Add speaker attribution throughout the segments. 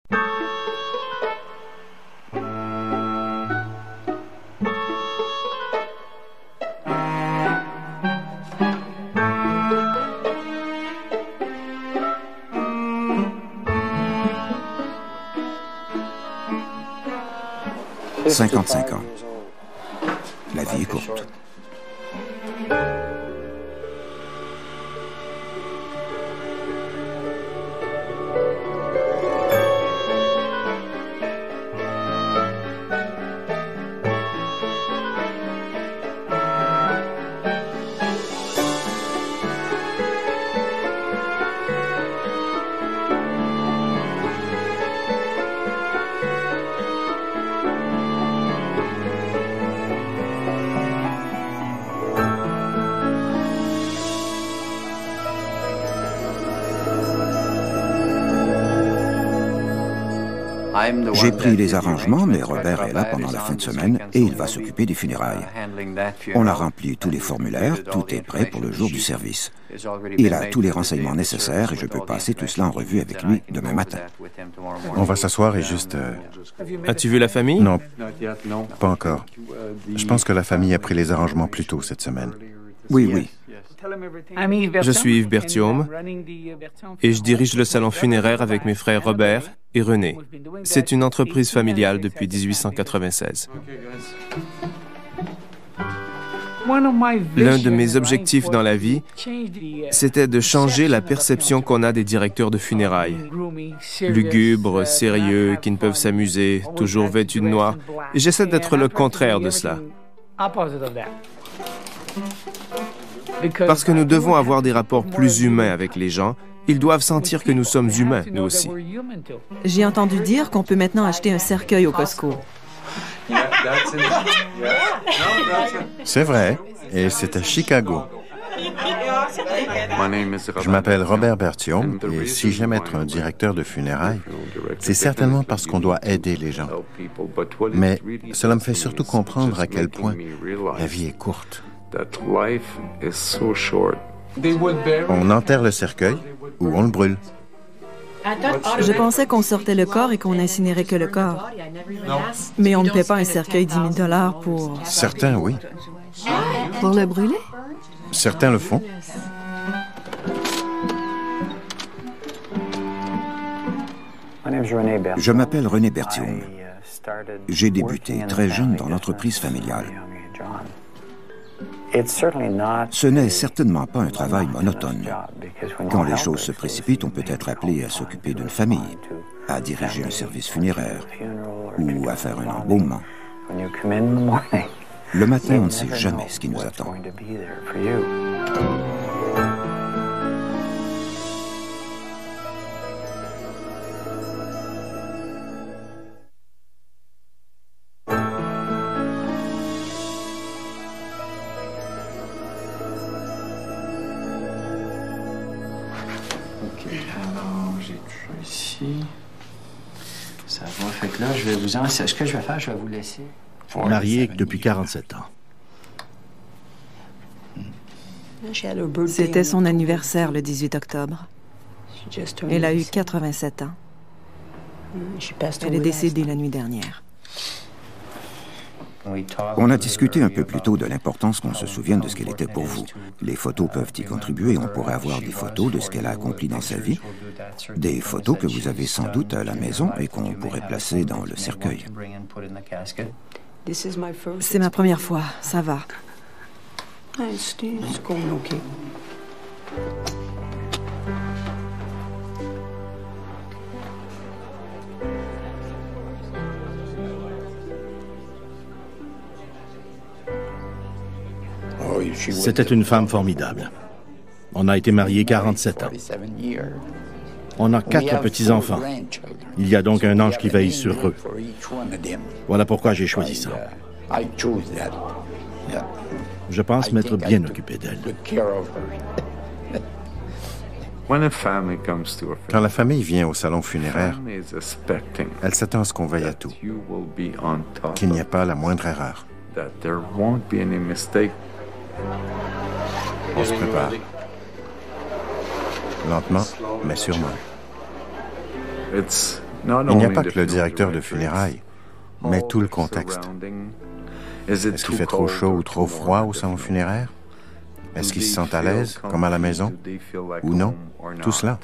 Speaker 1: 55 ans. La vie est courte. J'ai pris les arrangements, mais Robert est là pendant la fin de semaine et il va s'occuper des funérailles. On a rempli tous les formulaires, tout est prêt pour le jour du service. Il a tous les renseignements nécessaires et je peux passer tout cela en revue avec lui demain matin.
Speaker 2: On va s'asseoir et juste...
Speaker 3: As-tu vu la famille?
Speaker 2: Non, pas encore. Je pense que la famille a pris les arrangements plus tôt cette semaine.
Speaker 1: Oui, oui.
Speaker 3: Je suis Yves Berthiaume et je dirige le salon funéraire avec mes frères Robert et René. C'est une entreprise familiale depuis 1896. L'un de mes objectifs dans la vie, c'était de changer la perception qu'on a des directeurs de funérailles. Lugubres, sérieux, qui ne peuvent s'amuser, toujours vêtus de noir. Et j'essaie d'être le contraire de cela. Parce que nous devons avoir des rapports plus humains avec les gens, ils doivent sentir que nous sommes humains, nous aussi.
Speaker 4: J'ai entendu dire qu'on peut maintenant acheter un cercueil au Costco.
Speaker 2: C'est vrai, et c'est à Chicago. Je m'appelle Robert Berthiaume, et si j'aime être un directeur de funérailles, c'est certainement parce qu'on doit aider les gens. Mais cela me fait surtout comprendre à quel point la vie est courte. On enterre le cercueil ou on le brûle.
Speaker 4: Je pensais qu'on sortait le corps et qu'on incinérait que le corps. Mais on ne paie pas un cercueil 10 000 $ pour...
Speaker 2: Certains, oui.
Speaker 4: Pour le brûler?
Speaker 2: Certains le font.
Speaker 1: Je m'appelle René Berthiaume. J'ai débuté très jeune dans l'entreprise familiale. Ce n'est certainement pas un travail monotone. Quand les choses se précipitent, on peut être appelé à s'occuper d'une famille, à diriger un service funéraire ou à faire un embaumement. Le matin, on ne sait jamais ce qui nous attend.
Speaker 5: Ça va, fait que là, je vais vous en... Ce que je vais faire, je vais vous laisser.
Speaker 6: Mariée depuis 47 ans.
Speaker 4: C'était son anniversaire le 18 octobre. Elle a eu 87 ans. Elle est décédée la nuit dernière.
Speaker 1: On a discuté un peu plus tôt de l'importance qu'on se souvienne de ce qu'elle était pour vous. Les photos peuvent y contribuer. On pourrait avoir des photos de ce qu'elle a accompli dans sa vie, des photos que vous avez sans doute à la maison et qu'on pourrait placer dans le cercueil.
Speaker 4: C'est ma première fois, ça va.
Speaker 6: C'était une femme formidable. On a été mariés 47 ans. On a 4 petits-enfants. Il y a donc un ange qui veille sur eux. Voilà pourquoi j'ai choisi ça. Je pense m'être bien occupé d'elle.
Speaker 2: Quand la famille vient au salon funéraire, elle s'attend à ce qu'on veille à tout, qu'il n'y ait pas la moindre erreur. On se prépare. Lentement, mais sûrement. Il n'y a pas que le directeur de funérailles, mais tout le contexte. Est-ce qu'il fait trop chaud ou trop froid au salon funéraire? Est-ce qu'ils se sentent à l'aise, comme à la maison? Ou non? Tout cela.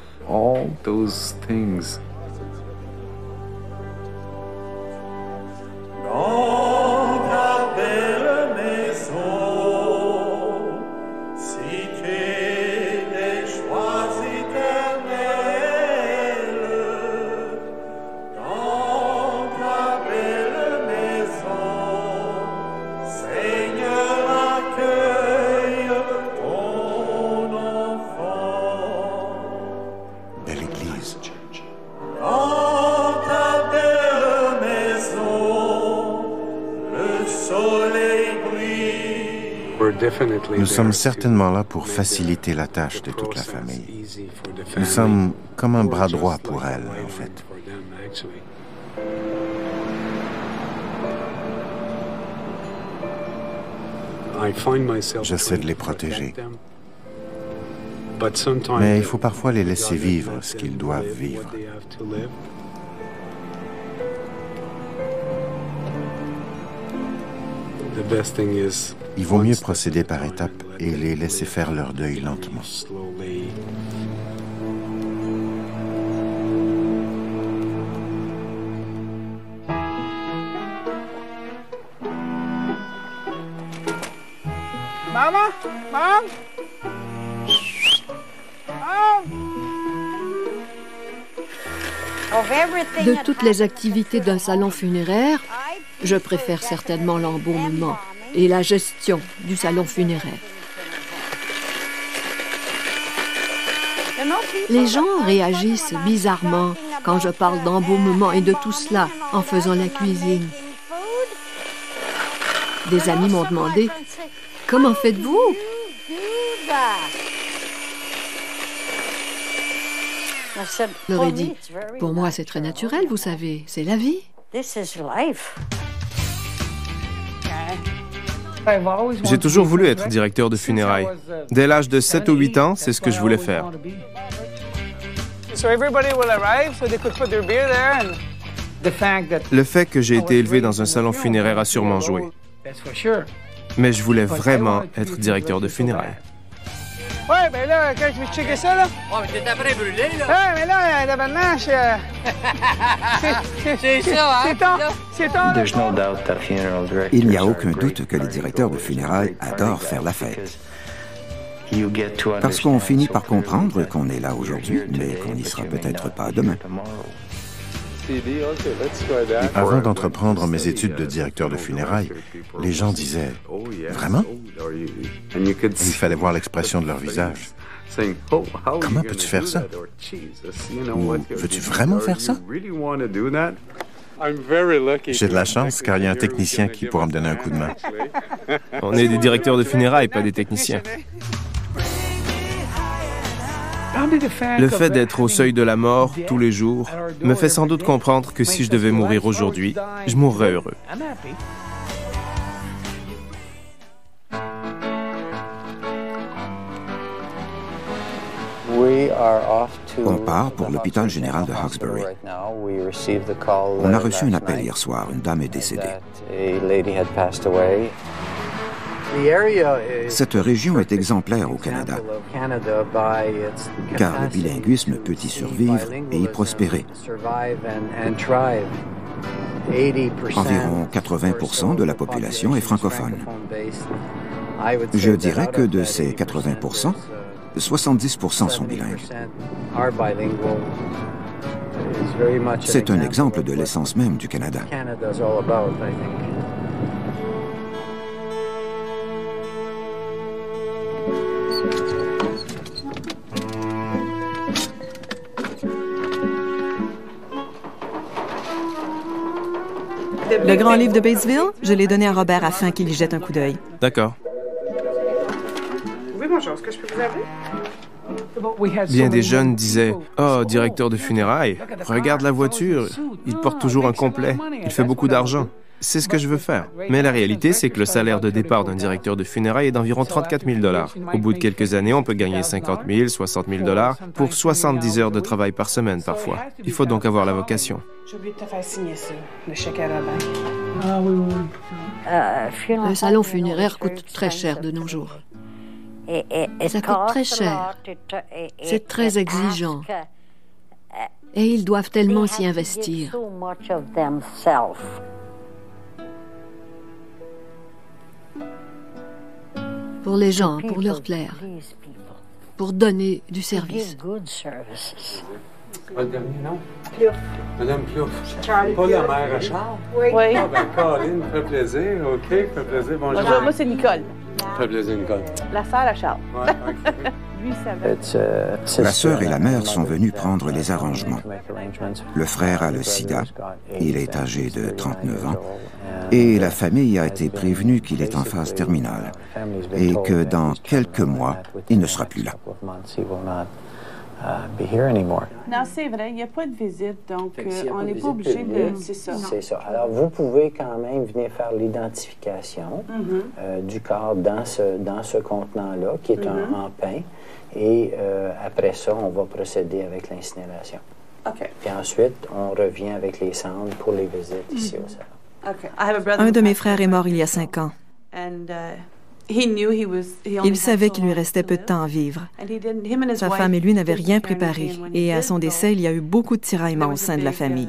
Speaker 2: Nous sommes certainement là pour faciliter la tâche de toute la famille. Nous sommes comme un bras droit pour elle, en fait. J'essaie de les protéger. Mais il faut parfois les laisser vivre ce qu'ils doivent vivre. Il vaut mieux procéder par étapes et les laisser faire leur deuil lentement.
Speaker 7: Maman? Maman?
Speaker 8: De toutes les activités d'un salon funéraire, je préfère certainement l'embaumement et la gestion du salon funéraire. Les gens réagissent bizarrement quand je parle d'embaumement et de tout cela en faisant la cuisine. Des amis m'ont demandé « Comment faites-vous » Je leur ai dit « Pour moi, c'est très naturel, vous savez, c'est la vie. »
Speaker 3: J'ai toujours voulu être directeur de funérailles. Dès l'âge de 7 ou 8 ans, c'est ce que je voulais faire. Le fait que j'ai été élevé dans un salon funéraire a sûrement joué. Mais je voulais vraiment être directeur de funérailles.
Speaker 7: Ouais, ben là, quand je vais checker ça, là... Oh, mais t'es après brûlé, là! Ouais, mais là, la banache... C'est ça, hein? C'est ton...
Speaker 1: Il n'y a aucun doute que les directeurs de funérailles adorent faire la fête. Parce qu'on finit par comprendre qu'on est là aujourd'hui, mais qu'on n'y sera peut-être pas demain.
Speaker 2: Avant d'entreprendre mes études de directeur de funérailles, les gens disaient « Vraiment ?» Et il fallait voir l'expression de leur visage. « Comment peux-tu faire ça? » Ou « Veux-tu vraiment faire ça? » J'ai de la chance car il y a un technicien qui pourra me donner un coup de main.
Speaker 3: On est des directeurs de funérailles, pas des techniciens. Le fait d'être au seuil de la mort tous les jours me fait sans doute comprendre que si je devais mourir aujourd'hui, je mourrais heureux.
Speaker 1: On part pour l'hôpital général de Hawkesbury. On a reçu un appel hier soir. Une dame est décédée. Cette région est exemplaire au Canada, car le bilinguisme peut y survivre et y prospérer. Environ 80% de la population est francophone. Je dirais que de ces 80%, 70% sont bilingues. C'est un exemple de l'essence même du Canada.
Speaker 4: Le grand livre de Batesville, je l'ai donné à Robert afin qu'il y jette un coup d'œil.
Speaker 3: D'accord.
Speaker 7: Oui, bonjour, est-ce que je peux vous appeler?
Speaker 3: Bien des jeunes disaient « Oh, directeur de funérailles, regarde la voiture, il porte toujours un complet, il fait beaucoup d'argent. » c'est ce que je veux faire. Mais la réalité, c'est que le salaire de départ d'un directeur de funérailles est d'environ 34 000 $. Au bout de quelques années, on peut gagner 50 000, 60 000 $ pour 70 heures de travail par semaine parfois. Il faut donc avoir la vocation.
Speaker 9: J'ai oublié de te faire signer ça, le chèque à Robin.
Speaker 8: Ah oui. Le salon funéraire coûte très cher de nos jours. Ça coûte très cher. C'est très exigeant. Et ils doivent tellement s'y investir. Pour les gens, pour leur plaire, pour donner du service.
Speaker 10: Votre dernier nom? Plouffe. Madame Plouffe. Pas la mère à Charles?
Speaker 9: Oui.
Speaker 10: Ah, ben, Caroline, ça fait plaisir. OK, ça fait plaisir. Bonjour.
Speaker 9: Bonjour, moi, c'est Nicole.
Speaker 10: Ça fait plaisir, Nicole.
Speaker 9: La sœur à Charles.
Speaker 10: Ouais, OK.
Speaker 9: Lui, ça va.
Speaker 1: La sœur et la mère sont venues prendre les arrangements. Le frère a le sida, il est âgé de 39 ans, et la famille a été prévenue qu'il est en phase terminale et que dans quelques mois, il ne sera plus là.
Speaker 9: Non, c'est vrai, il n'y a pas de visite, donc on n'est pas obligé de... C'est ça.
Speaker 5: C'est ça. Alors, vous pouvez quand même venir faire l'identification du corps dans ce contenant-là, qui est en pain, et après ça, on va procéder avec l'incinération.
Speaker 9: OK.
Speaker 5: Puis ensuite, on revient avec les cendres pour les visites ici au salon.
Speaker 9: OK.
Speaker 4: Un de mes frères est mort il y a 5 ans. Il savait qu'il lui restait peu de temps à vivre. Sa femme et lui n'avaient rien préparé, et à son décès, il y a eu beaucoup de tiraillements au sein de la famille.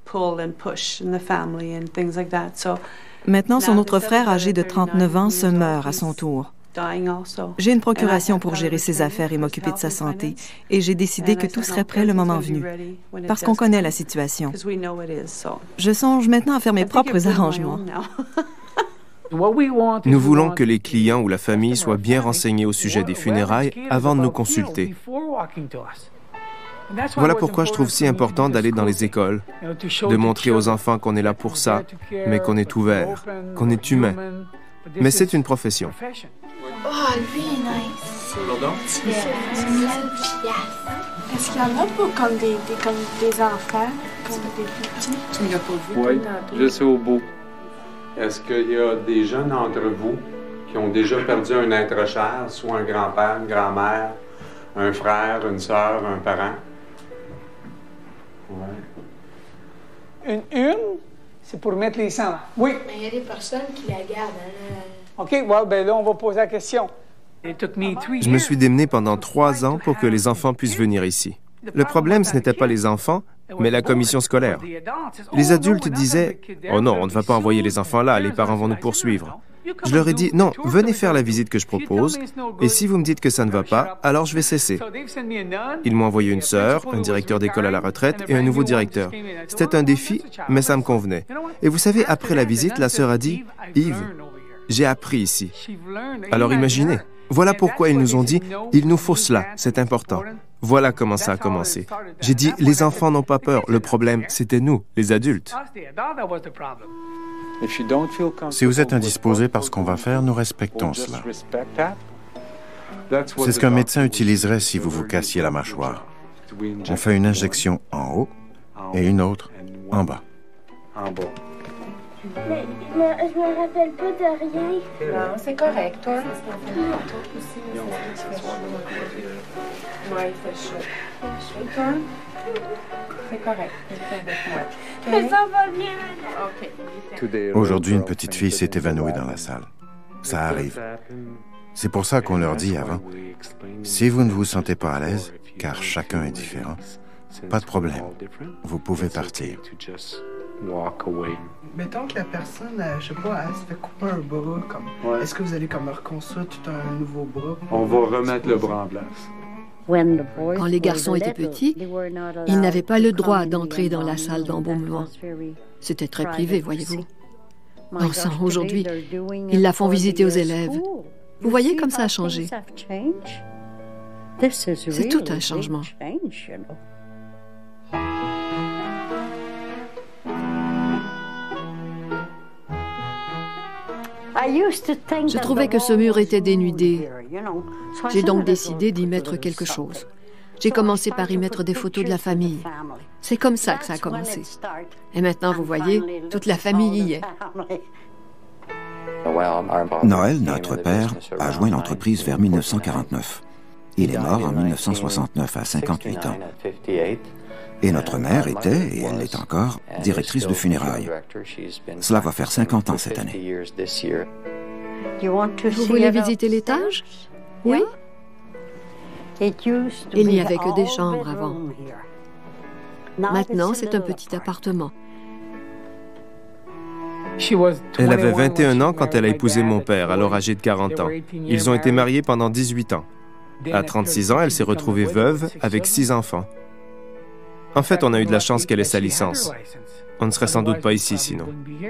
Speaker 4: Maintenant, son autre frère, âgé de 39 ans, se meurt à son tour. J'ai une procuration pour gérer ses affaires et m'occuper de sa santé, et j'ai décidé que tout serait prêt le moment venu, parce qu'on connaît la situation. Je songe maintenant à faire mes propres arrangements.
Speaker 3: Nous voulons que les clients ou la famille soient bien renseignés au sujet des funérailles avant de nous consulter. Voilà pourquoi je trouve si important d'aller dans les écoles, de montrer aux enfants qu'on est là pour ça, mais qu'on est ouvert, qu'on est humain. Mais c'est une profession.
Speaker 11: Oh, lui, nice.
Speaker 10: Pardon?
Speaker 11: Est-ce qu'il y en a pas comme des enfants, comme des petits? Tu ne l'as pas vu?
Speaker 10: Oui, juste au bout. Est-ce qu'il y a des jeunes entre vous qui ont déjà perdu un être cher, soit un grand-père, une grand-mère, un frère, une sœur, un parent?
Speaker 7: Oui. Une urne, c'est pour mettre les cendres. Oui.
Speaker 11: Mais il y a des personnes qui la gardent.
Speaker 7: OK, ouais, ben là, on va poser la question.
Speaker 3: Je me suis démené pendant 3 ans pour que les enfants puissent venir ici. Le problème, ce n'était pas les enfants, mais la commission scolaire. Les adultes disaient « Oh non, on ne va pas envoyer les enfants là, les parents vont nous poursuivre. » Je leur ai dit « Non, venez faire la visite que je propose, et si vous me dites que ça ne va pas, alors je vais cesser. » Ils m'ont envoyé une sœur, un directeur d'école à la retraite et un nouveau directeur. C'était un défi, mais ça me convenait. Et vous savez, après la visite, la sœur a dit « Yves, j'ai appris ici. » Alors imaginez, voilà pourquoi ils nous ont dit « Il nous faut cela, c'est important. » Voilà comment ça a commencé. J'ai dit, les enfants n'ont pas peur. Le problème, c'était nous, les adultes.
Speaker 2: Si vous êtes indisposé par ce qu'on va faire, nous respectons cela. C'est ce qu'un médecin utiliserait si vous vous cassiez la mâchoire. On fait une injection en haut et une autre en bas.
Speaker 11: Mais je me rappelle pas de rien.
Speaker 12: Non, c'est correct, toi. Oui, il fait chaud. Et toi? C'est correct.
Speaker 11: Mais ça va bien.
Speaker 2: Aujourd'hui, une petite fille s'est évanouie dans la salle. Ça arrive. C'est pour ça qu'on leur dit avant, si vous ne vous sentez pas à l'aise, car chacun est différent, pas de problème. Vous pouvez partir.
Speaker 13: Mettons que la personne, je sais pas, elle se fait couper un bras.
Speaker 10: Ouais.
Speaker 13: Est-ce que vous allez comme reconstruire tout un nouveau bras?
Speaker 10: On va remettre le bras en place.
Speaker 8: Quand les garçons étaient petits, ils n'avaient pas le droit d'entrer dans la salle d'embaumement. C'était très privé, voyez-vous. Enfin, aujourd'hui, ils la font visiter aux élèves. Vous voyez comme ça a changé. C'est tout un changement. Je trouvais que ce mur était dénudé. J'ai donc décidé d'y mettre quelque chose. J'ai commencé par y mettre des photos de la famille. C'est comme ça que ça a commencé. Et maintenant, vous voyez, toute la famille y est.
Speaker 1: Noël, notre père, a joint l'entreprise vers 1949. Il est mort en 1969 à 58 ans. Et notre mère était, et elle l'est encore, directrice de funérailles. Cela va faire 50 ans cette année.
Speaker 8: Vous voulez visiter l'étage? Oui? Il n'y avait que des chambres avant. Maintenant, c'est un petit appartement.
Speaker 3: Elle avait 21 ans quand elle a épousé mon père, alors âgé de 40 ans. Ils ont été mariés pendant 18 ans. À 36 ans, elle s'est retrouvée veuve avec 6 enfants. En fait, on a eu de la chance qu'elle ait sa licence. On ne serait sans doute pas ici sinon.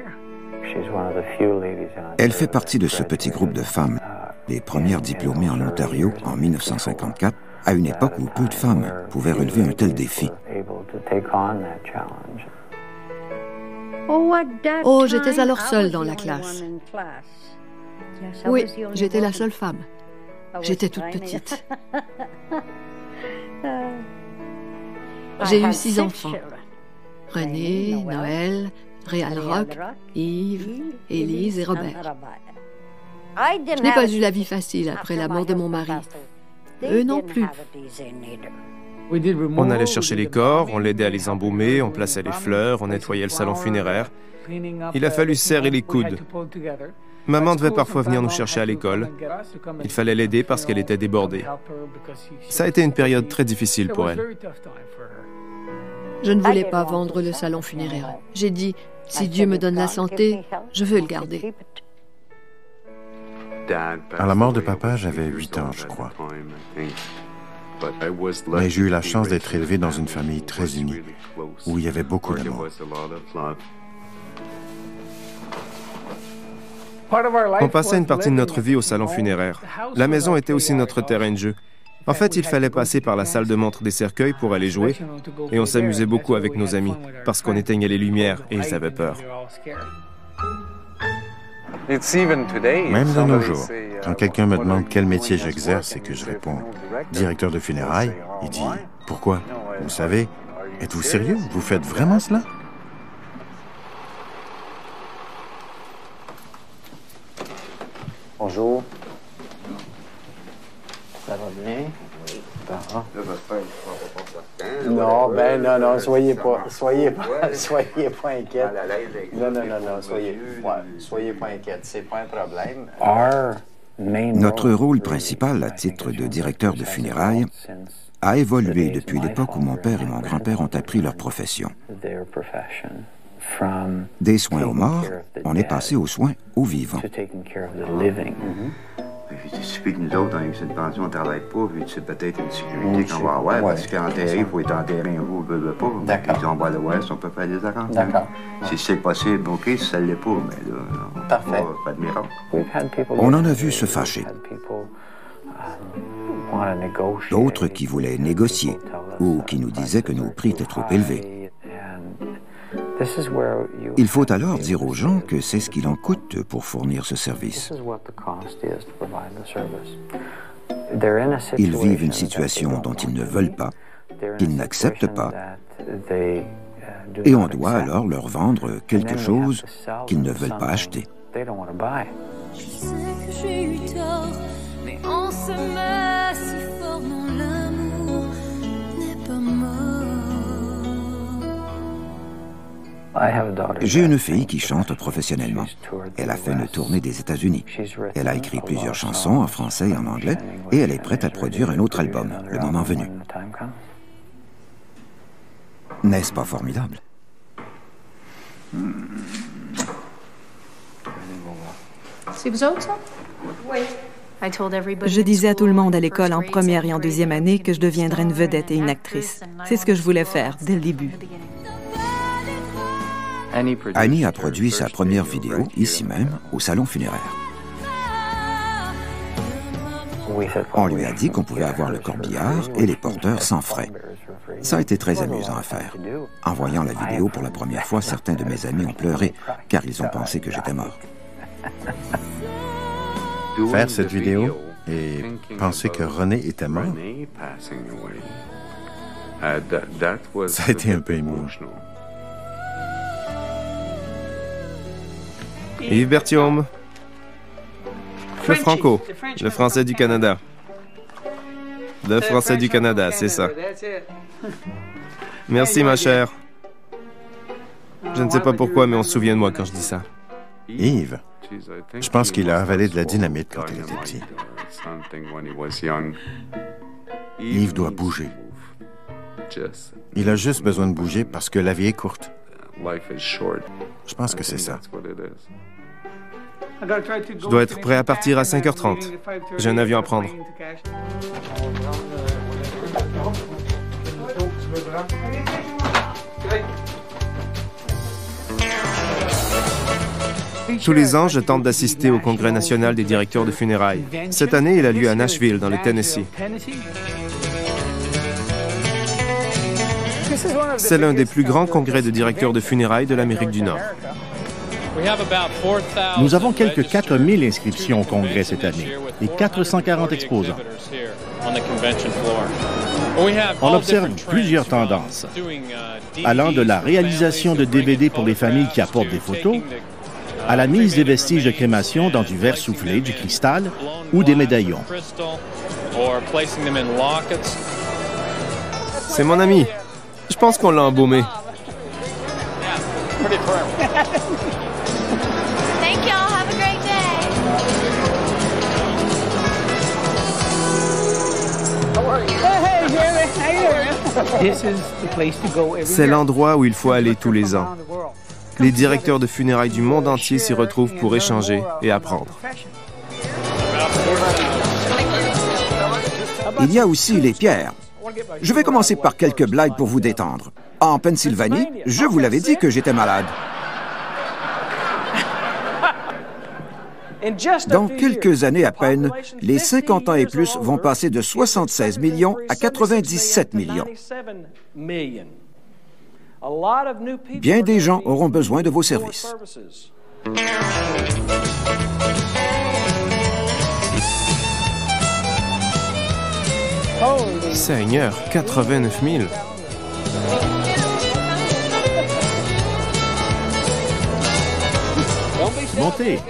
Speaker 1: Elle fait partie de ce petit groupe de femmes, les premières diplômées en Ontario en 1954, à une époque où peu de femmes pouvaient relever un tel défi.
Speaker 8: Oh, j'étais alors seule dans la classe. Oui, j'étais la seule femme. J'étais toute petite. J'ai eu 6 enfants. René, Noël, Réal Roch, Yves, Élise et Robert. Je n'ai pas eu la vie facile après la mort de mon mari. Eux non plus.
Speaker 3: On allait chercher les corps, on l'aidait à les embaumer, on plaçait les fleurs, on nettoyait le salon funéraire. Il a fallu serrer les coudes. Maman devait parfois venir nous chercher à l'école. Il fallait l'aider parce qu'elle était débordée. Ça a été une période très difficile pour elle.
Speaker 8: Je ne voulais pas vendre le salon funéraire. J'ai dit, si Dieu me donne la santé, je veux le garder.
Speaker 2: À la mort de papa, j'avais 8 ans, je crois. Mais j'ai eu la chance d'être élevé dans une famille très unie, où il y avait beaucoup d'amour.
Speaker 3: On passait une partie de notre vie au salon funéraire. La maison était aussi notre terrain de jeu. En fait, il fallait passer par la salle de montre des cercueils pour aller jouer, et on s'amusait beaucoup avec nos amis, parce qu'on éteignait les lumières et ils avaient peur.
Speaker 2: Même de nos jours, quand quelqu'un me demande quel métier j'exerce et que je réponds « directeur de funérailles », il dit « Pourquoi? Vous savez, êtes-vous sérieux? Vous faites vraiment cela? »
Speaker 5: Bonjour. Ça va bien? Non, ben non, soyez pas inquiète. Non, soyez pas inquiète, c'est pas un problème.
Speaker 1: Notre rôle principal, à titre de directeur de funérailles, a évolué depuis l'époque où mon père et mon grand-père ont appris leur profession. Des soins aux morts, on est passé aux soins aux vivants.
Speaker 14: Il suffit que nous autres, on a eu cette pension, on ne travaille pas, puis c'est peut-être une sécurité qu'on va avoir, parce qu'enterrer, il faut être enterré un jour, on ne veut pas. D'accord. Puis on va le voir si on peut faire des arrangements. D'accord. Si c'est possible, OK, si ça ne l'est pas, mais là,
Speaker 5: parfait.
Speaker 14: Pas de miracle.
Speaker 1: On en a vu se fâcher. D'autres qui voulaient négocier, ou qui nous disaient que nos prix étaient trop élevés. Il faut alors dire aux gens que c'est ce qu'il en coûte pour fournir ce service. Ils vivent une situation dont ils ne veulent pas, qu'ils n'acceptent pas, et on doit alors leur vendre quelque chose qu'ils ne veulent pas acheter.
Speaker 15: Je sais que j'ai eu tort, mais on se met si fort dans l'amour n'est pas mort.
Speaker 1: J'ai une fille qui chante professionnellement. Elle a fait une tournée des États-Unis. Elle a écrit plusieurs chansons en français et en anglais, et elle est prête à produire un autre album, le moment venu. N'est-ce pas formidable?
Speaker 11: C'est vous autres, ça? Oui.
Speaker 4: Je disais à tout le monde à l'école en première et en deuxième année que je deviendrais une vedette et une actrice. C'est ce que je voulais faire dès le début.
Speaker 1: Annie a produit sa première vidéo, ici même, au salon funéraire. On lui a dit qu'on pouvait avoir le corbillard et les porteurs sans frais. Ça a été très amusant à faire. En voyant la vidéo pour la première fois, certains de mes amis ont pleuré, car ils ont pensé que j'étais mort.
Speaker 2: Faire cette vidéo et penser que René était mort, Ça a été un peu émouvant.
Speaker 3: Yves Berthiaume, le Franco, le Français du Canada. Le Français du Canada, c'est ça. Merci, ma chère. Je ne sais pas pourquoi, mais on se souvient de moi quand je dis ça.
Speaker 2: Yves, je pense qu'il a avalé de la dynamite quand il était petit. Yves doit bouger. Il a juste besoin de bouger parce que la vie est courte. Je pense que c'est ça.
Speaker 3: Je dois être prêt à partir à 5h30. J'ai un avion à prendre. Tous les ans, je tente d'assister au Congrès national des directeurs de funérailles. Cette année, il a lieu à Nashville, dans le Tennessee. C'est l'un des plus grands congrès de directeurs de funérailles de l'Amérique du Nord.
Speaker 6: Nous avons quelques 4000 inscriptions au congrès cette année et 440 exposants. On observe plusieurs tendances, allant de la réalisation de DVD pour les familles qui apportent des photos, à la mise des vestiges de crémation dans du verre soufflé, du cristal ou des médaillons.
Speaker 3: C'est mon ami. Je pense qu'on l'a embaumé.
Speaker 15: Thank y'all. Have a great
Speaker 3: day. C'est l'endroit où il faut aller tous les ans. Les directeurs de funérailles du monde entier s'y retrouvent pour échanger et apprendre.
Speaker 1: Il y a aussi les pierres. Je vais commencer par quelques blagues pour vous détendre. En Pennsylvanie, je vous l'avais dit que j'étais malade. Dans quelques années à peine, les 50 ans et plus vont passer de 76 millions à 97 millions. Bien des gens auront besoin de vos services.
Speaker 3: Seigneur, 89 000.
Speaker 6: Montez.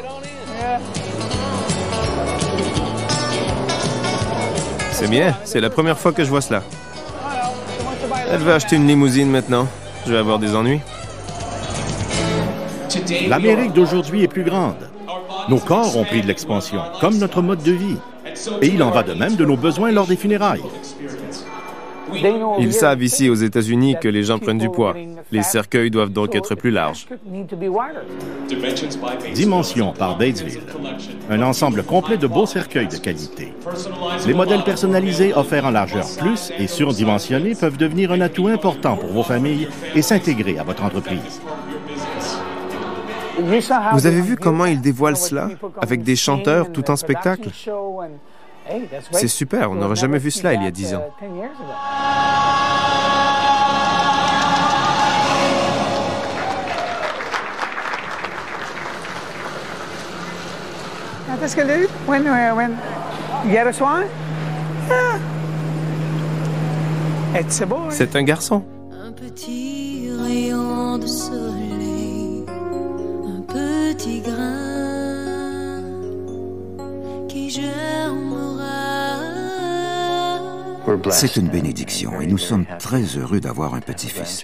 Speaker 3: C'est bien, c'est la première fois que je vois cela. Elle veut acheter une limousine maintenant. Je vais avoir des ennuis.
Speaker 6: L'Amérique d'aujourd'hui est plus grande. Nos corps ont pris de l'expansion, comme notre mode de vie. Et il en va de même de nos besoins lors des funérailles.
Speaker 3: Ils savent ici aux États-Unis que les gens prennent du poids. Les cercueils doivent donc être plus larges.
Speaker 6: Dimension par Batesville. Un ensemble complet de beaux cercueils de qualité. Les modèles personnalisés offerts en largeur plus et surdimensionnés peuvent devenir un atout important pour vos familles et s'intégrer à votre entreprise.
Speaker 3: Vous avez vu comment ils dévoilent cela avec des chanteurs tout en spectacle? C'est super, on n'aurait jamais vu cela il y a 10 ans. C'est un garçon.
Speaker 15: Un petit rayon de soleil, un petit grain qui germera.
Speaker 1: C'est une bénédiction et nous sommes très heureux d'avoir un petit-fils.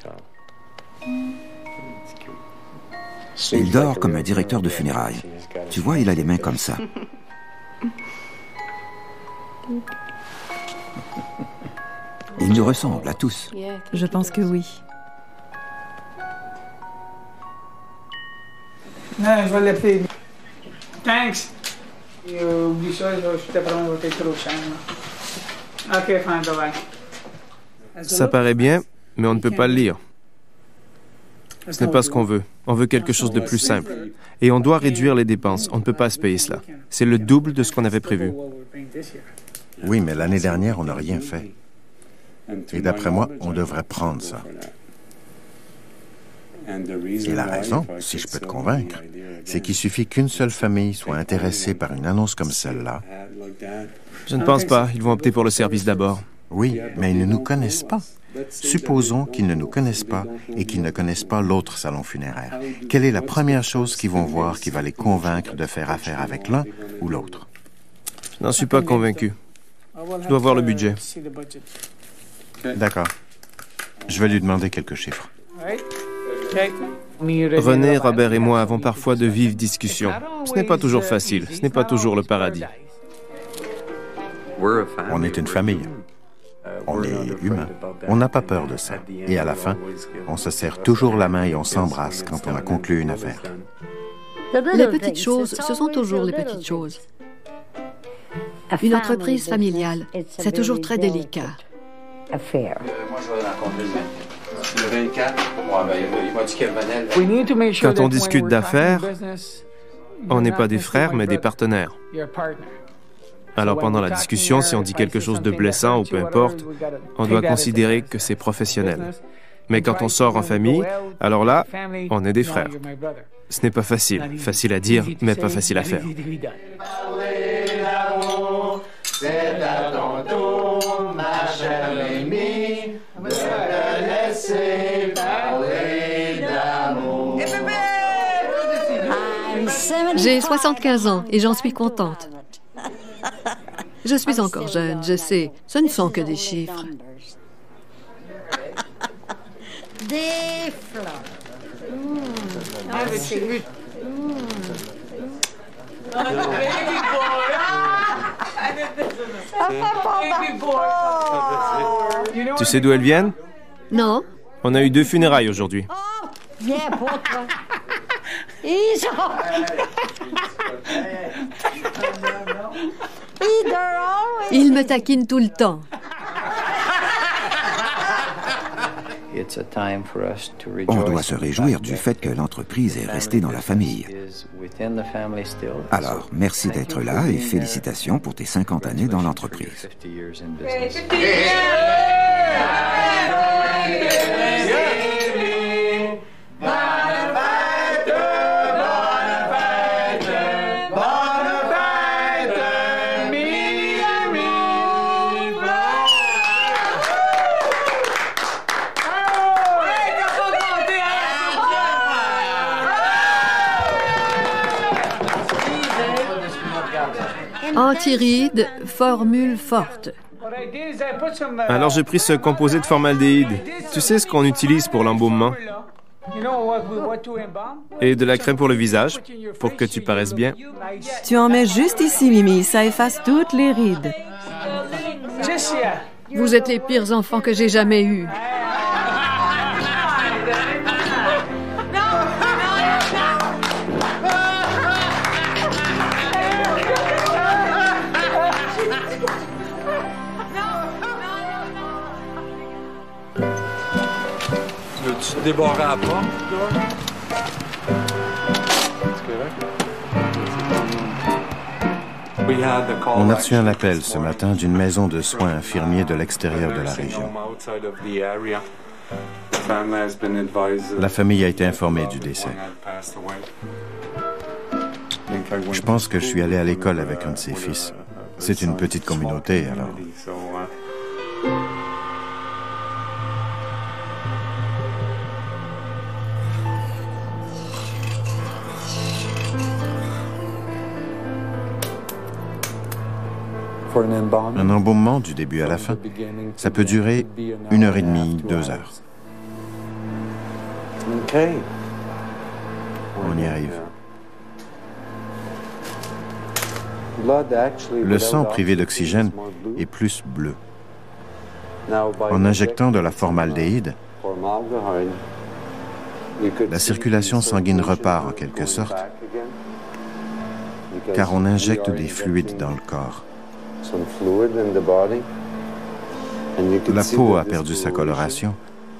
Speaker 1: Il dort comme un directeur de funérailles. Tu vois, il a les mains comme ça. Il nous ressemble à tous.
Speaker 4: Je pense que oui.
Speaker 7: Non, je vais l'appeler. Thanks. Oublie ça, je te prends quelque chose. OK, fine, bye-bye.
Speaker 3: Ça paraît bien, mais on ne peut pas le lire. Ce n'est pas ce qu'on veut. On veut quelque chose de plus simple. Et on doit réduire les dépenses. On ne peut pas se payer cela. C'est le double de ce qu'on avait prévu.
Speaker 2: Oui, mais l'année dernière, on n'a rien fait. Et d'après moi, on devrait prendre ça. Et la raison, si je peux te convaincre, c'est qu'il suffit qu'une seule famille soit intéressée par une annonce comme celle-là.
Speaker 3: Je ne pense pas. Ils vont opter pour le service d'abord.
Speaker 2: Oui, mais ils ne nous connaissent pas. Supposons qu'ils ne nous connaissent pas et qu'ils ne connaissent pas l'autre salon funéraire. Quelle est la première chose qu'ils vont voir qui va les convaincre de faire affaire avec l'un ou l'autre?
Speaker 3: Je n'en suis pas convaincu. Je dois voir le budget.
Speaker 2: D'accord. Je vais lui demander quelques chiffres.
Speaker 3: René, Robert et moi avons parfois de vives discussions. Ce n'est pas toujours facile, ce n'est pas toujours le paradis.
Speaker 2: On est une famille. On est humain. On n'a pas peur de ça. Et à la fin, on se serre toujours la main et on s'embrasse quand on a conclu une affaire.
Speaker 8: Les petites choses, ce sont toujours les petites choses. Une entreprise familiale, c'est toujours très délicat.
Speaker 5: Moi, je vais rencontrer le 24. Il m'a dit qu'il revenait.
Speaker 3: Quand on discute d'affaires, on n'est pas des frères, mais des partenaires. Alors pendant la discussion, si on dit quelque chose de blessant ou peu importe, on doit considérer que c'est professionnel. Mais quand on sort en famille, alors là, on est des frères. Ce n'est pas facile. Facile à dire, mais pas facile à faire.
Speaker 15: C'est à ton tour, ma chère Amy, de te laisser parler d'amour.
Speaker 8: J'ai 75 ans et j'en suis contente. Je suis encore jeune, je sais. Ce ne sont que des chiffres.
Speaker 15: Des fleurs.
Speaker 3: Tu sais d'où elles viennent?
Speaker 8: Non.
Speaker 3: On a eu 2 funérailles aujourd'hui.
Speaker 15: Viens pour toi.
Speaker 8: Il me taquine tout le temps.
Speaker 1: On doit se réjouir du fait que l'entreprise est restée dans la famille. Alors, merci d'être là et félicitations pour tes 50 années dans l'entreprise.
Speaker 8: Antiride, formule forte.
Speaker 3: Alors j'ai pris ce composé de formaldéhyde. Tu sais ce qu'on utilise pour l'embaumement? Et de la crème pour le visage, pour que tu paraisses bien.
Speaker 4: Tu en mets juste ici, Mimi. Ça efface toutes les rides.
Speaker 8: Vous êtes les pires enfants que j'ai jamais eus.
Speaker 10: Veux-tu débarrer à la porte,
Speaker 2: On a reçu un appel ce matin d'une maison de soins infirmiers de l'extérieur de la région. La famille a été informée du décès. Je pense que je suis allé à l'école avec un de ses fils. C'est une petite communauté, alors. Un embaumement du début à la fin, ça peut durer 1h30, 2 heures. On y arrive. Le sang privé d'oxygène est plus bleu. En injectant de la formaldéhyde, la circulation sanguine repart en quelque sorte, car on injecte des fluides dans le corps. La peau a perdu sa coloration,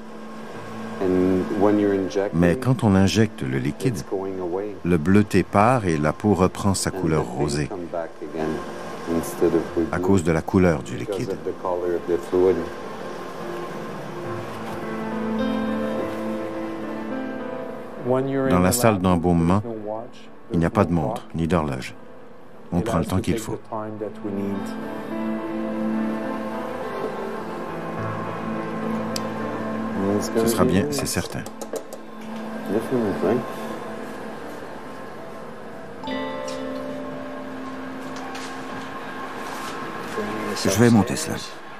Speaker 2: mais quand on injecte le liquide, le bleuté part et la peau reprend sa couleur rosée à cause de la couleur du liquide. Dans la salle d'embaumement, il n'y a pas de montre ni d'horloge. On prend le temps qu'il faut. Ce sera bien, c'est certain.
Speaker 1: Je vais monter cela.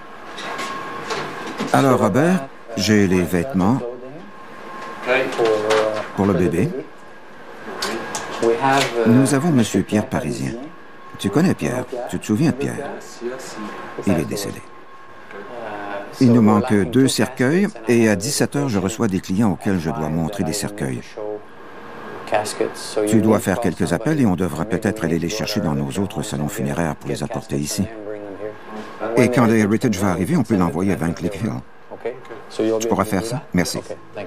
Speaker 1: Alors, Robert, j'ai les vêtements pour le bébé. Nous avons M. Pierre Parisien. Tu connais Pierre, tu te souviens de Pierre? Il est décédé. Il nous manque 2 cercueils et à 17 h, je reçois des clients auxquels je dois montrer des cercueils. Tu dois faire quelques appels et on devra peut-être aller les chercher dans nos autres salons funéraires pour les apporter ici. Et quand le Heritage va arriver, on peut l'envoyer à Van Cleef Hill. Tu pourras faire ça? Merci.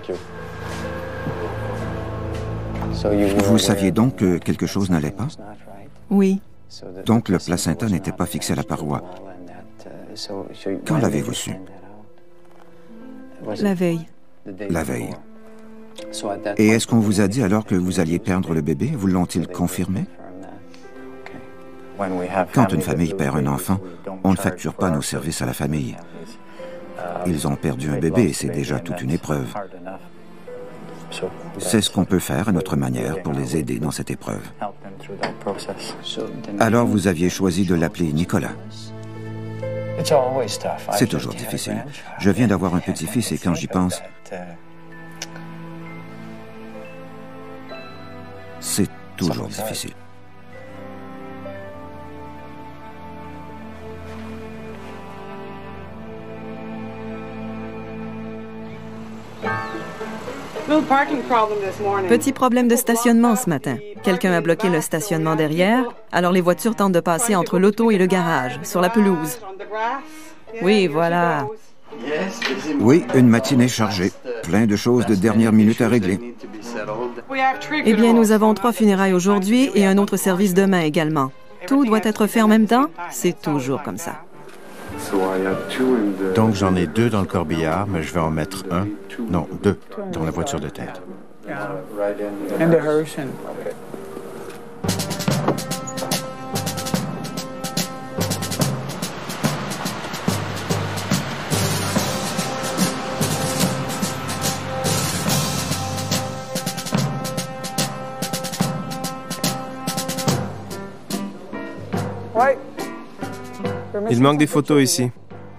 Speaker 1: Vous saviez donc que quelque chose n'allait pas?
Speaker 4: Oui.
Speaker 1: Donc le placenta n'était pas fixé à la paroi. Quand l'avez-vous su?
Speaker 4: La veille.
Speaker 1: La veille. Et est-ce qu'on vous a dit alors que vous alliez perdre le bébé? Vous l'ont-ils confirmé? Quand une famille perd un enfant, on ne facture pas nos services à la famille. Ils ont perdu un bébé et c'est déjà toute une épreuve. C'est ce qu'on peut faire à notre manière pour les aider dans cette épreuve. Alors vous aviez choisi de l'appeler Nicolas. C'est toujours difficile. Je viens d'avoir un petit-fils et quand j'y pense, c'est toujours difficile.
Speaker 4: Petit problème de stationnement ce matin. Quelqu'un a bloqué le stationnement derrière, alors les voitures tentent de passer entre l'auto et le garage, sur la pelouse. Oui, voilà.
Speaker 1: Oui, une matinée chargée. Plein de choses de dernière minute à régler.
Speaker 4: Eh bien, nous avons 3 funérailles aujourd'hui et un autre service demain également. Tout doit être fait en même temps? C'est toujours comme ça.
Speaker 2: Donc j'en ai 2 dans le corbillard, mais je vais en mettre 1, non 2, dans la voiture de tête.
Speaker 3: Il manque des photos ici.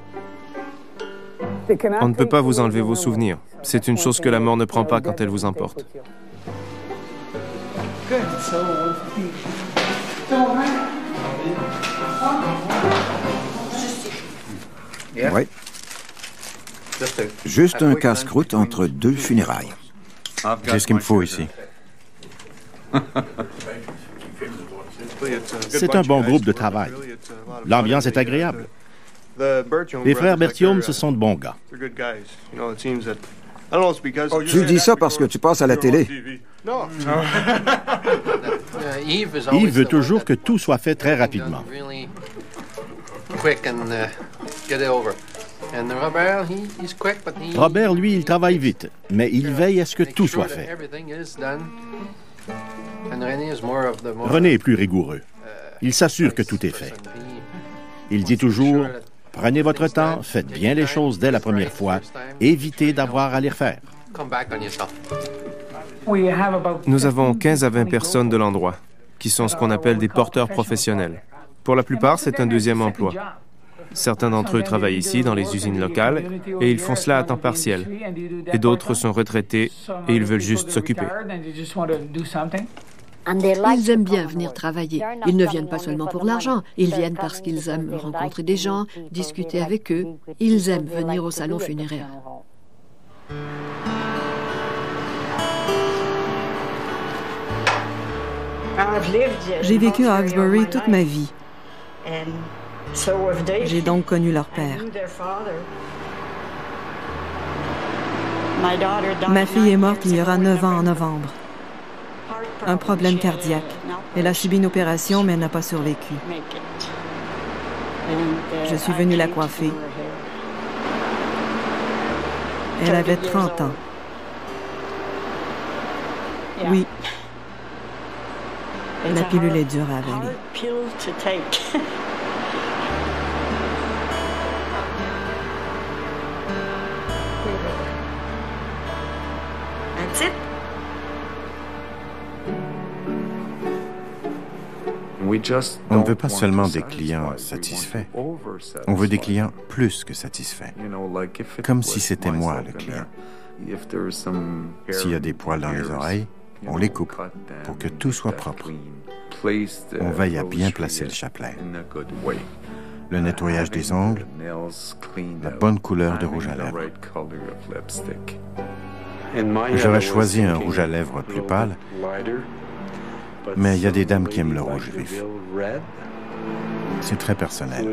Speaker 3: On ne peut pas vous enlever vos souvenirs. C'est une chose que la mort ne prend pas quand elle vous emporte.
Speaker 1: Oui. Juste un casse-croûte entre 2 funérailles.
Speaker 2: J'ai ce qu'il me faut ici.
Speaker 6: C'est un bon groupe de travail. L'ambiance est agréable. Les frères Bertium, ce sont de bons gars.
Speaker 1: Tu dis ça parce que tu passes à la télé.
Speaker 6: Yves veut toujours que tout soit fait très rapidement. Robert, lui, il travaille vite, mais il veille à ce que tout soit fait. René est plus rigoureux. Il s'assure que tout est fait. Il dit toujours, prenez votre temps, faites bien les choses dès la première fois, évitez d'avoir à les refaire.
Speaker 3: Nous avons 15 à 20 personnes de l'endroit, qui sont ce qu'on appelle des porteurs professionnels. Pour la plupart, c'est un deuxième emploi. Certains d'entre eux travaillent ici, dans les usines locales, et ils font cela à temps partiel. Et d'autres sont retraités et ils veulent juste s'occuper.
Speaker 8: Ils aiment bien venir travailler. Ils ne viennent pas seulement pour l'argent. Ils viennent parce qu'ils aiment rencontrer des gens, discuter avec eux. Ils aiment venir au salon funéraire.
Speaker 4: J'ai vécu à Hawkesbury toute ma vie. J'ai donc connu leur père. Ma fille est morte il y aura 9 ans en novembre. Un problème cardiaque. Elle a subi une opération, mais elle n'a pas survécu. Je suis venue la coiffer. Elle avait 30 ans. Oui. La pilule est dure à avaler.
Speaker 2: On ne veut pas seulement des clients satisfaits, on veut des clients plus que satisfaits, comme si c'était moi le client. S'il y a des poils dans les oreilles, on les coupe pour que tout soit propre. On veille à bien placer le chapelet, le nettoyage des ongles, la bonne couleur de rouge à lèvres. J'aurais choisi un rouge à lèvres plus pâle, mais il y a des dames qui aiment le rouge vif. C'est très personnel.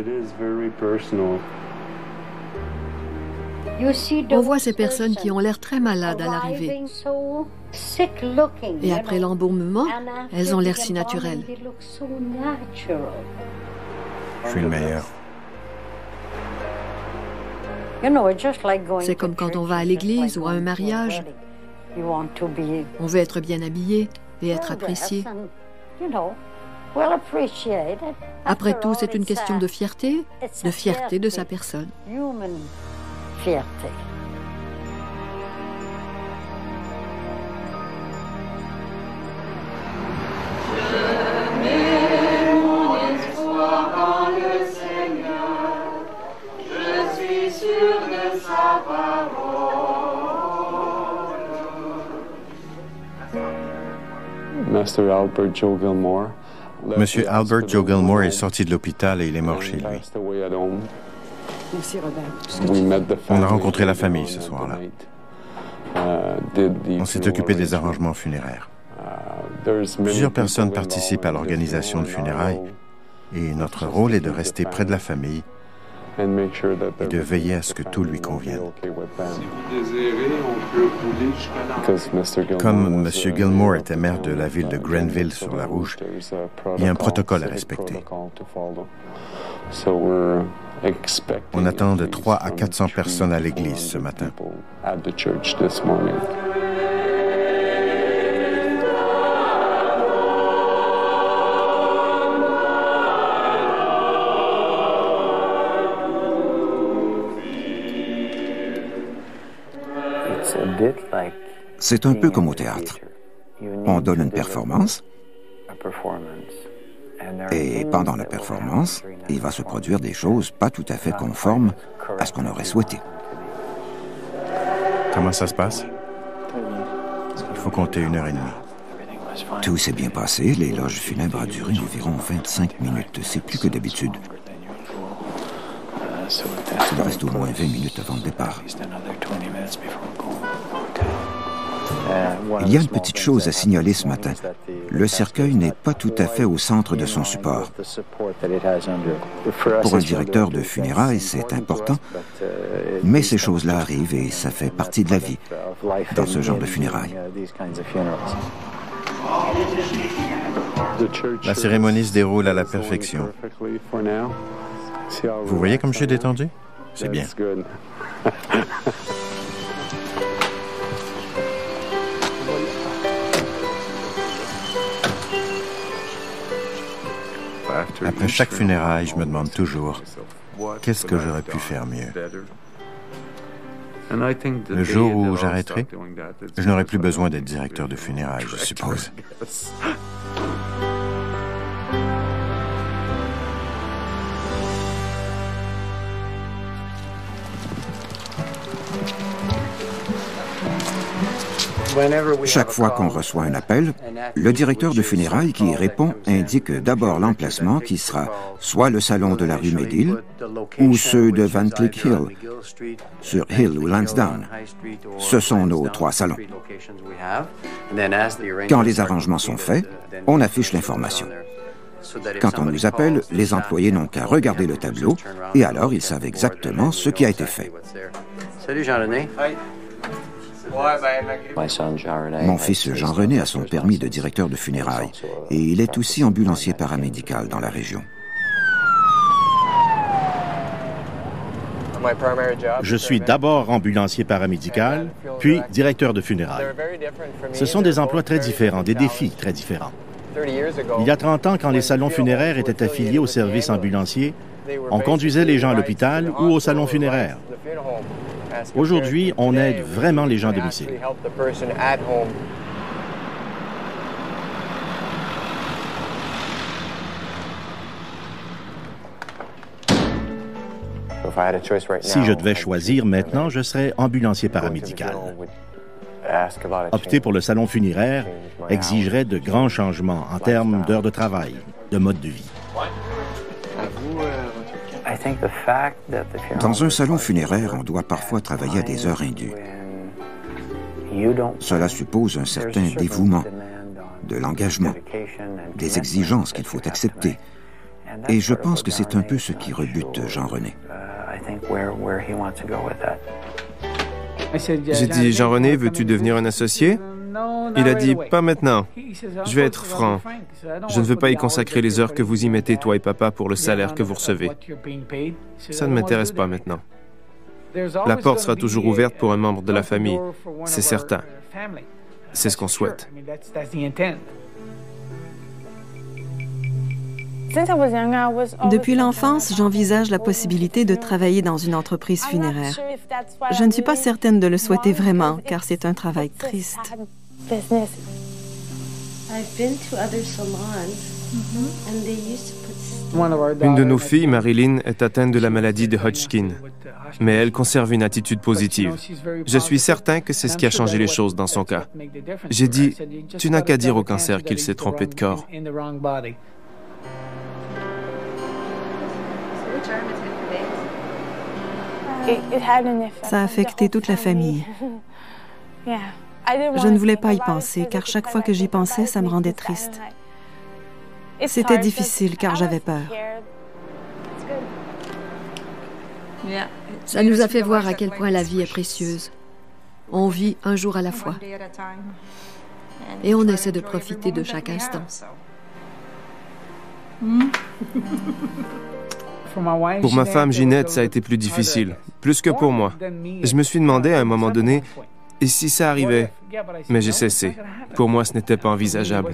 Speaker 8: On voit ces personnes qui ont l'air très malades à l'arrivée. Et après l'embaumement, elles ont l'air si naturelles.
Speaker 2: Je suis le meilleur.
Speaker 8: C'est comme quand on va à l'église ou à un mariage. On veut être bien habillé et être apprécié. Après tout, c'est une question de fierté de sa personne.
Speaker 15: Je mets mon espoir en le Seigneur, je suis sûr de sa parole.
Speaker 2: Monsieur Albert Joe Gilmore est sorti de l'hôpital et il est mort chez lui.
Speaker 16: Merci Robert.
Speaker 2: On a rencontré la famille ce soir-là. On s'est occupé des arrangements funéraires. Plusieurs personnes participent à l'organisation de funérailles et notre rôle est de rester près de la famille et de veiller à ce que tout lui convienne. Comme M. Gilmore était maire de la ville de Grenville sur la Rouge, il y a un protocole à respecter. On attend de 300 à 400 personnes à l'église ce matin.
Speaker 1: C'est un peu comme au théâtre. On donne une performance et pendant la performance, il va se produire des choses pas tout à fait conformes à ce qu'on aurait souhaité.
Speaker 2: Comment ça se passe? Il faut compter 1h30.
Speaker 1: Tout s'est bien passé. L'éloge funèbre a duré environ 25 minutes. C'est plus que d'habitude. Il reste au moins 20 minutes avant le départ. Il y a une petite chose à signaler ce matin. Le cercueil n'est pas tout à fait au centre de son support. Pour un directeur de funérailles, c'est important, mais ces choses-là arrivent et ça fait partie de la vie dans ce genre de funérailles.
Speaker 2: La cérémonie se déroule à la perfection. Vous voyez comme je suis détendu? C'est bien. Après chaque funéraille, je me demande toujours, qu'est-ce que j'aurais pu faire mieux? Le jour où j'arrêterai, je n'aurai plus besoin d'être directeur de funérailles, je suppose.
Speaker 1: Chaque fois qu'on reçoit un appel, le directeur de funérailles qui y répond indique d'abord l'emplacement qui sera soit le salon de la rue Medill ou ceux de Van Cleek Hill, sur Hill ou Lansdowne. Ce sont nos 3 salons. Quand les arrangements sont faits, on affiche l'information. Quand on nous appelle, les employés n'ont qu'à regarder le tableau et alors ils savent exactement ce qui a été fait.
Speaker 5: Salut Jean-René.
Speaker 1: Mon fils Jean-René a son permis de directeur de funérailles et il est aussi ambulancier paramédical dans la région.
Speaker 6: Je suis d'abord ambulancier paramédical, puis directeur de funérailles. Ce sont des emplois très différents, des défis très différents. Il y a 30 ans, quand les salons funéraires étaient affiliés au service ambulancier, on conduisait les gens à l'hôpital ou au salon funéraire. Aujourd'hui, on aide vraiment les gens à domicile. Si je devais choisir maintenant, je serais ambulancier paramédical. Opter pour le salon funéraire exigerait de grands changements en termes d'heures de travail, de mode de vie.
Speaker 1: Dans un salon funéraire, on doit parfois travailler à des heures indues. Cela suppose un certain dévouement, de l'engagement, des exigences qu'il faut accepter. Et je pense que c'est un peu ce qui rebute Jean-René.
Speaker 3: J'ai dit, Jean-René, veux-tu devenir un associé? Il a dit, pas maintenant. Je vais être franc. Je ne veux pas y consacrer les heures que vous y mettez, toi et papa, pour le salaire que vous recevez. Ça ne m'intéresse pas maintenant. La porte sera toujours ouverte pour un membre de la famille, c'est certain. C'est ce qu'on souhaite.
Speaker 4: Depuis l'enfance, j'envisage la possibilité de travailler dans une entreprise funéraire. Je ne suis pas certaine de le souhaiter vraiment, car c'est un travail triste.
Speaker 3: Une de nos filles, Marilyn, est atteinte de la maladie de Hodgkin, mais elle conserve une attitude positive. Je suis certain que c'est ce qui a changé les choses dans son cas. J'ai dit, tu n'as qu'à dire au cancer qu'il s'est trompé de corps.
Speaker 4: Ça a affecté toute la famille. Je ne voulais pas y penser, car chaque fois que j'y pensais, ça me rendait triste. C'était difficile, car j'avais peur.
Speaker 8: Ça nous a fait voir à quel point la vie est précieuse. On vit un jour à la fois. Et on essaie de profiter de chaque instant.
Speaker 3: Pour ma femme Ginette, ça a été plus difficile, plus que pour moi. Je me suis demandé à un moment donné, et si ça arrivait? Mais j'ai cessé. Pour moi, ce n'était pas envisageable.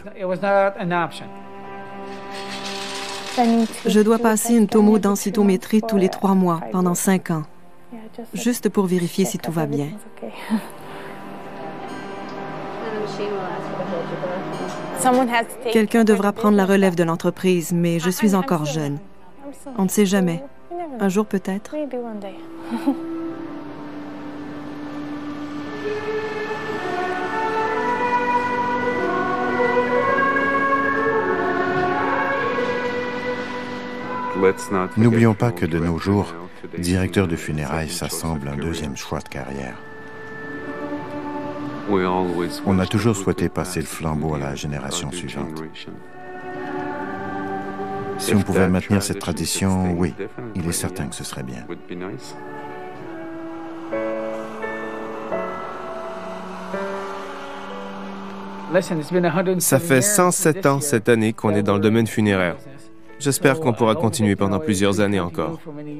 Speaker 4: Je dois passer une tomodensitométrie tous les 3 mois, pendant 5 ans, juste pour vérifier si tout va bien. Quelqu'un devra prendre la relève de l'entreprise, mais je suis encore jeune. On ne sait jamais. Un jour peut-être.
Speaker 2: N'oublions pas que de nos jours, directeur de funérailles, ça semble un deuxième choix de carrière. On a toujours souhaité passer le flambeau à la génération suivante. Si on pouvait maintenir cette tradition, oui, il est certain que ce serait bien.
Speaker 3: Ça fait 107 ans cette année qu'on est dans le domaine funéraire. J'espère qu'on pourra continuer pendant plusieurs années encore.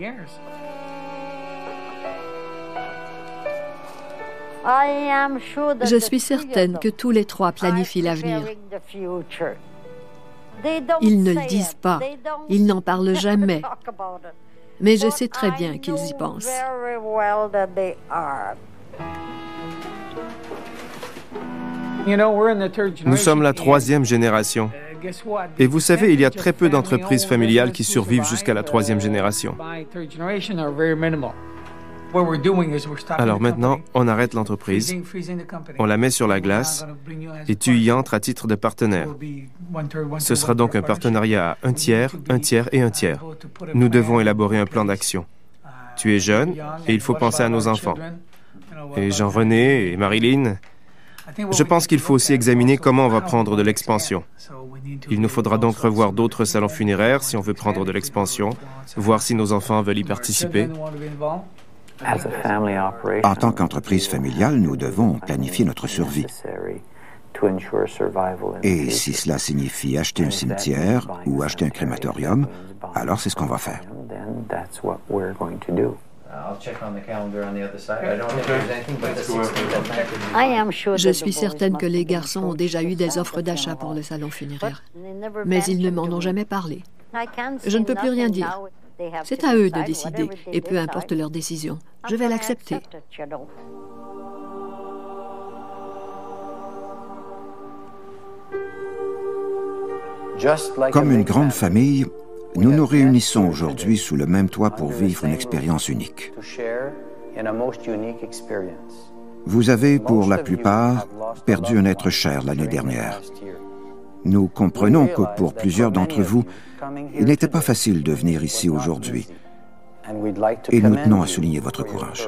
Speaker 8: Je suis certaine que tous les 3 planifient l'avenir. Ils ne le disent pas, ils n'en parlent jamais. Mais je sais très bien qu'ils y pensent.
Speaker 3: Nous sommes la 3e génération. Et vous savez, il y a très peu d'entreprises familiales qui survivent jusqu'à la 3e génération. Alors maintenant, on arrête l'entreprise, on la met sur la glace et tu y entres à titre de partenaire. Ce sera donc un partenariat à 1 tiers, 1 tiers et 1 tiers. Nous devons élaborer un plan d'action. Tu es jeune et il faut penser à nos enfants. Et Jean-René et Marilyn, je pense qu'il faut aussi examiner comment on va prendre de l'expansion. Il nous faudra donc revoir d'autres salons funéraires si on veut prendre de l'expansion, voir si nos enfants veulent y participer.
Speaker 1: En tant qu'entreprise familiale, nous devons planifier notre survie. Et si cela signifie acheter un cimetière ou acheter un crématorium, alors c'est ce qu'on va faire.
Speaker 8: Je suis certaine que les garçons ont déjà eu des offres d'achat pour le salon funéraire, mais ils ne m'en ont jamais parlé. Je ne peux plus rien dire. C'est à eux de décider, et peu importe leur décision, je vais l'accepter.
Speaker 1: Comme une grande famille, Nous nous réunissons aujourd'hui sous le même toit pour vivre une expérience unique. Vous avez, pour la plupart, perdu un être cher l'année dernière. Nous comprenons que pour plusieurs d'entre vous, il n'était pas facile de venir ici aujourd'hui. Et nous tenons à souligner votre courage.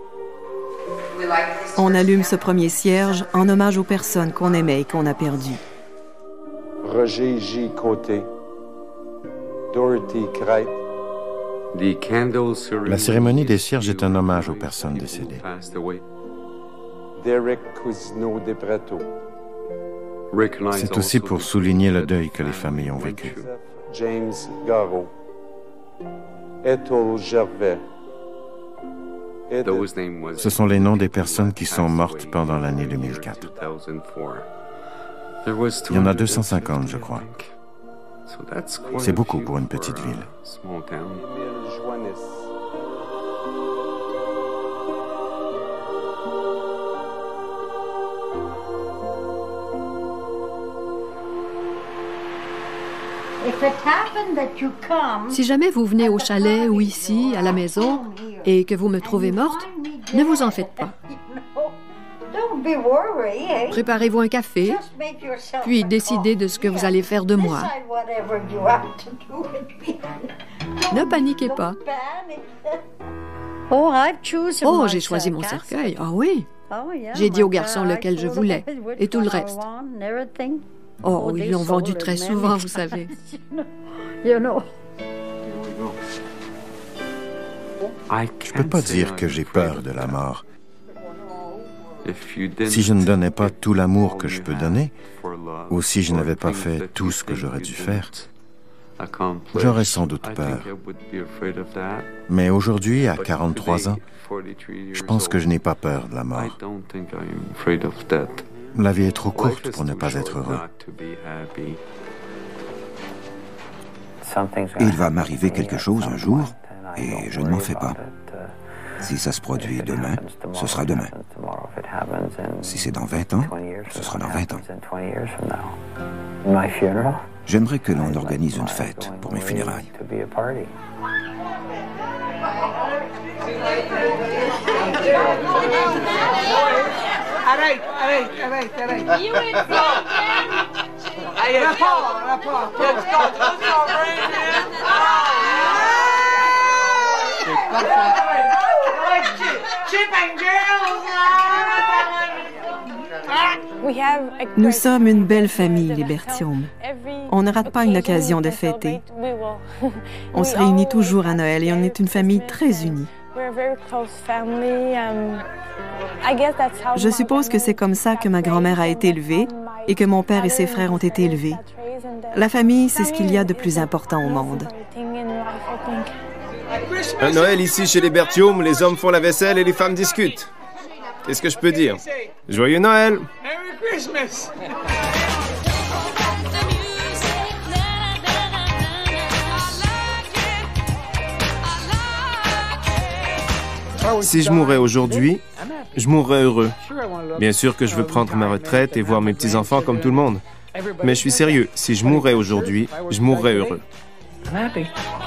Speaker 4: On allume ce premier cierge en hommage aux personnes qu'on aimait et qu'on a perdues.
Speaker 10: Roger J. Côté, Dorothy Crête.
Speaker 2: La cérémonie des cierges est un hommage aux personnes décédées.
Speaker 10: Derek Cousineau Desprateaux.
Speaker 2: C'est aussi pour souligner le deuil que les familles ont vécu.
Speaker 10: James Garreau. Ethel Gervais.
Speaker 2: Ce sont les noms des personnes qui sont mortes pendant l'année 2004. Il y en a 250, je crois. C'est beaucoup pour une petite ville.
Speaker 8: Si jamais vous venez au chalet ou ici, à la maison, et que vous me trouvez morte, ne vous en faites pas. Préparez-vous un café, puis décidez de ce que vous allez faire de moi. Ne paniquez pas. Oh, j'ai choisi mon cercueil. Ah oui. J'ai dit au garçon lequel je voulais, et tout le reste. Oh, ils l'ont vendu très souvent, vous savez.
Speaker 2: Je ne peux pas dire que j'ai peur de la mort. Si je ne donnais pas tout l'amour que je peux donner, ou si je n'avais pas fait tout ce que j'aurais dû faire, j'aurais sans doute peur. Mais aujourd'hui, à 43 ans, je pense que je n'ai pas peur de la mort. La vie est trop courte pour ne pas être heureux.
Speaker 1: Il va m'arriver quelque chose un jour, et je ne m'en fais pas. Si ça se produit demain, ce sera demain. Si c'est dans 20 ans, ce sera dans 20 ans. J'aimerais que l'on organise une fête pour mes funérailles.
Speaker 7: Arrête. Rapport.
Speaker 4: Nous sommes une belle famille, les Berthiaume. On ne rate pas une occasion de fêter. On se réunit toujours à Noël et on est une famille très unie. Je suppose que c'est comme ça que ma grand-mère a été élevée et que mon père et ses frères ont été élevés. La famille, c'est ce qu'il y a de plus important au monde.
Speaker 3: À Noël, ici, chez les Berthiaume, les hommes font la vaisselle et les femmes discutent. Qu'est-ce que je peux dire? Joyeux Noël!
Speaker 7: Merry Christmas!
Speaker 3: Si je mourais aujourd'hui, je mourrais heureux. Bien sûr que je veux prendre ma retraite et voir mes petits-enfants comme tout le monde. Mais je suis sérieux, si je mourais aujourd'hui, je mourrais heureux.
Speaker 7: I'm happy.